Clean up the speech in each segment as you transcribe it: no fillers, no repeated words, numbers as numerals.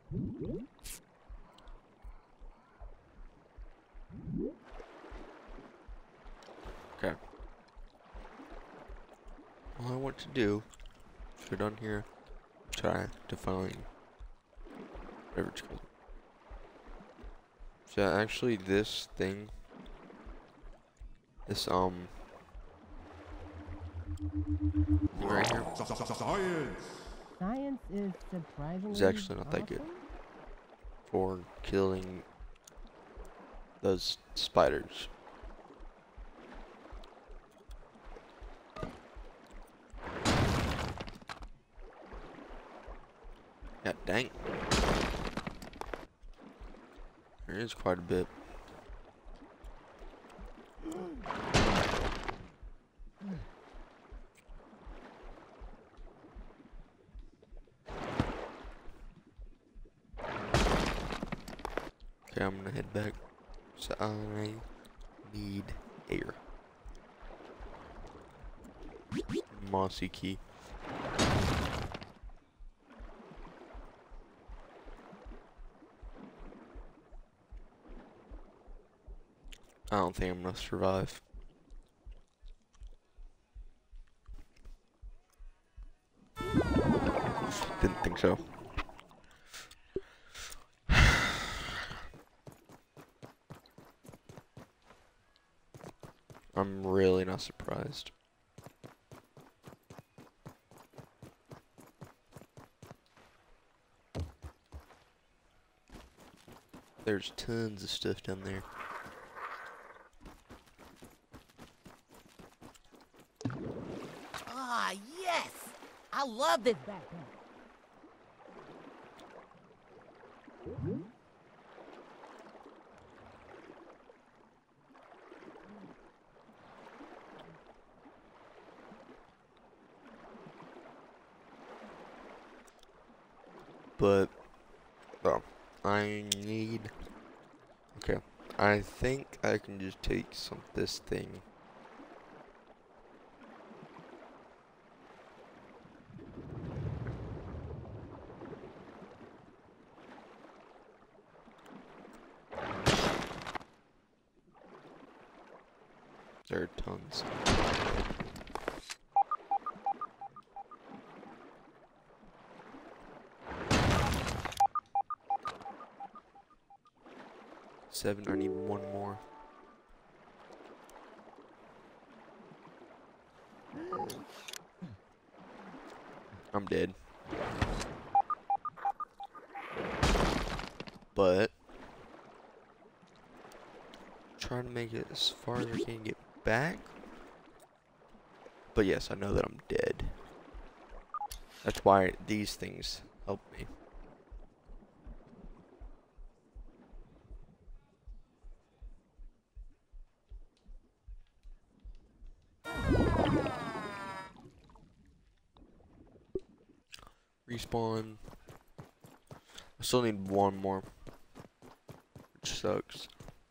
Okay. All I want to do, if you're done here, try to find whatever it's called. So actually this thing, this thing right here Science is surprisingly is actually not that good awesome. for killing those spiders. God dang. There is quite a bit. Okay, I'm gonna head back. So I need air. Mossy key. I don't think I'm gonna survive. Didn't think so. I'm really not surprised. There's tons of stuff down there. Ah, yes! I love this backpack. But, oh, I need, okay, I think I can just take this thing. There are tons. Seven, I need one more. I'm dead. But, trying to make it as far as I can get back. But yes, I know that I'm dead. That's why these things help me. Respawn. I still need one more, which sucks.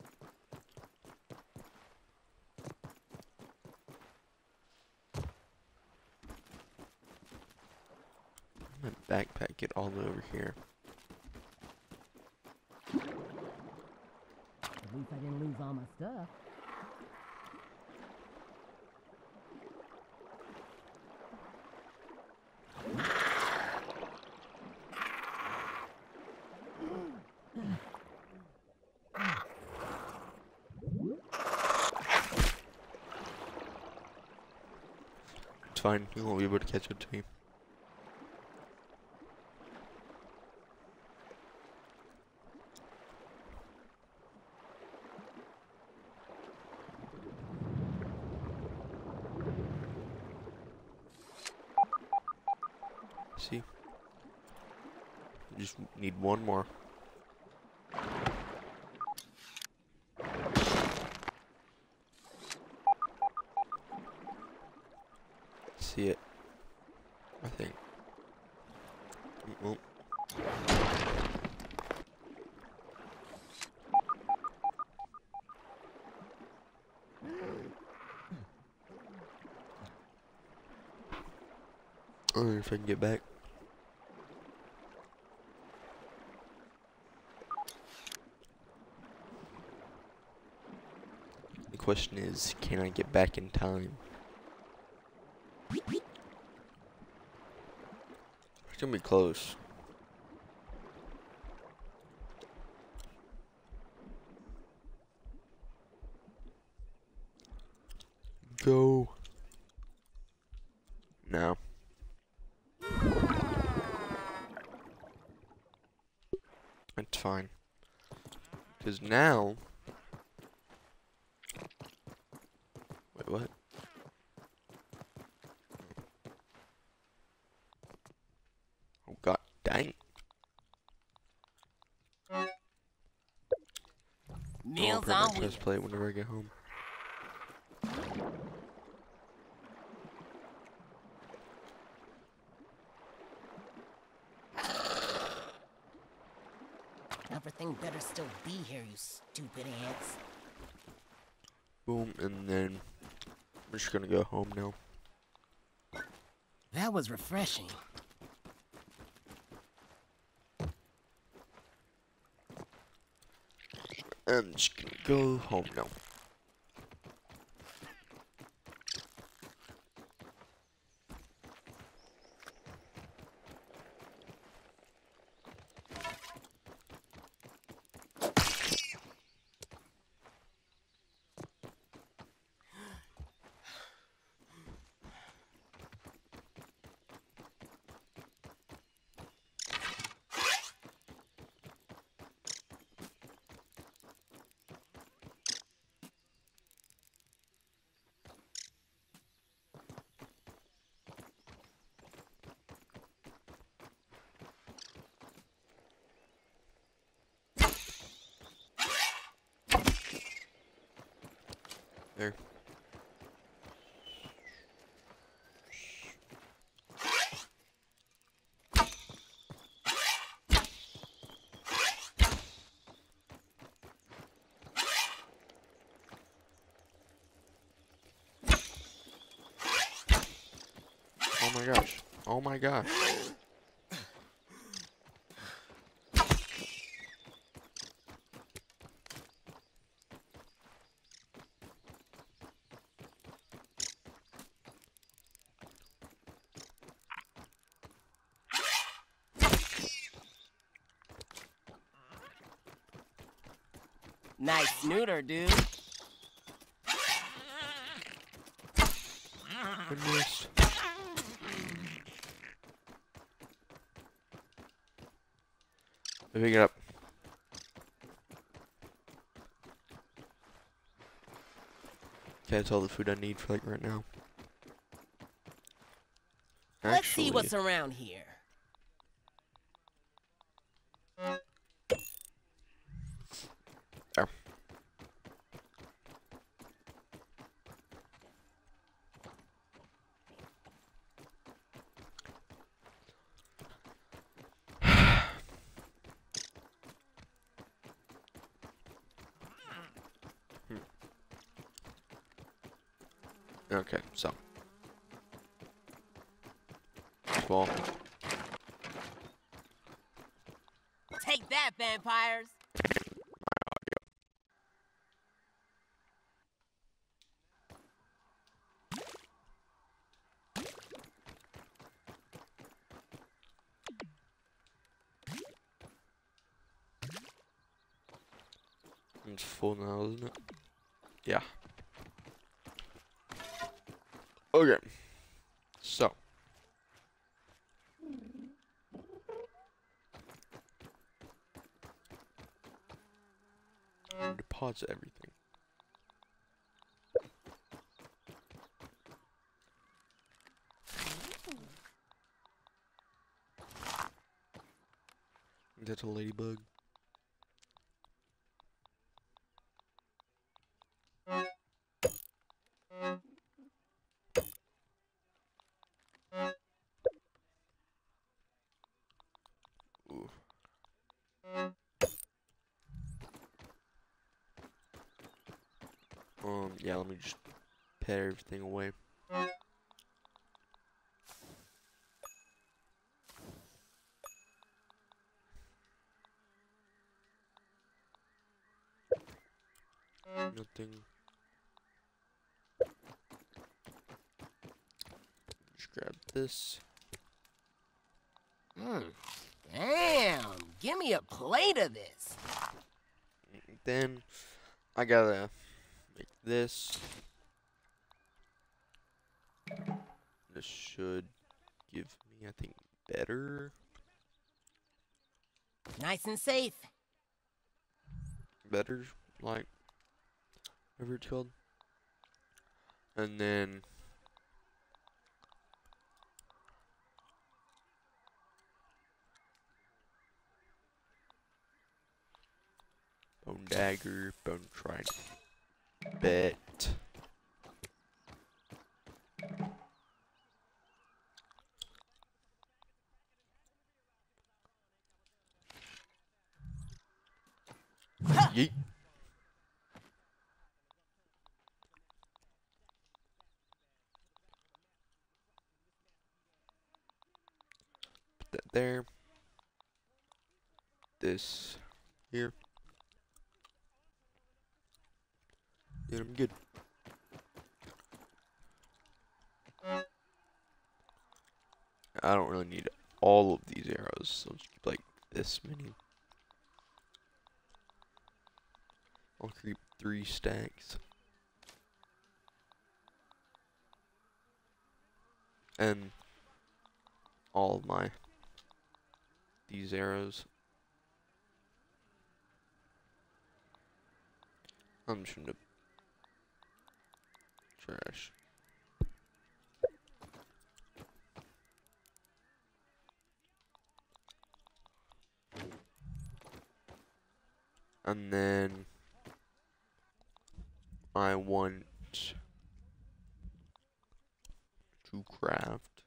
My backpack get all the way over here. At least I didn't lose all my stuff. It's fine, you won't be able to catch up to me. See? Just need one more. See it. I think. Oh. I don't know if I can get back. question is, can I get back in time? It's gonna be close. Go. No. It's fine. Because now... Wait, what? Oh, god dang. Meals I'll on press wheels. play whenever I get home. Everything better still be here, you stupid ants. Boom, and then I'm just gonna go home now. That was refreshing. I'm just gonna go home now. There. Oh my gosh. Oh my gosh. Nice snooter, dude. Goodness. Pick it up. Okay, that's all the food I need for like right now. Let's see what's around here. There. Okay, so. Well, Take that, vampires. it's full now, isn't it? Yeah. Okay. So. Deposit everything. That's a ladybug. Ooh. Yeah, let me just put everything away. Nothing. grab this. Damn, give me a plate of this. Then I gotta make this. This should give me, I think, better. Nice and safe. Better, like, whatever it's called. And then bone dagger, bone trident. Bet. Yeet. Put that there. This here. Then I'm good. I don't really need all of these arrows, so I'll just keep like this many. I'll keep 3 stacks. And all of these arrows. I'm just gonna trash. And then I want to craft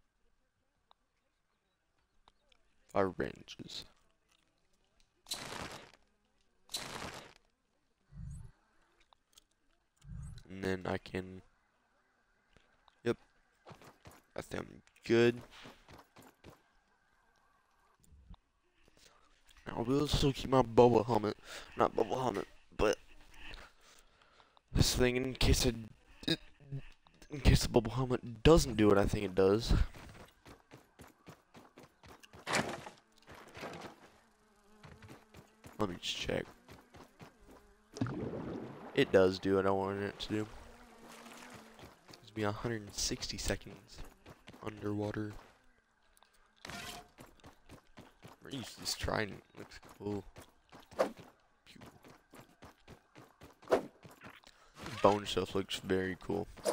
5 branches. And then I can, yep, I think I'm good. I will still keep my bubble helmet, not bubble helmet, but this thing in case the bubble helmet doesn't do what I think it does. Let me just check. It does do what I wanted it to do. It's be 160 seconds underwater. I'm used to this trident. Looks cool. Pew. Bone stuff looks very cool.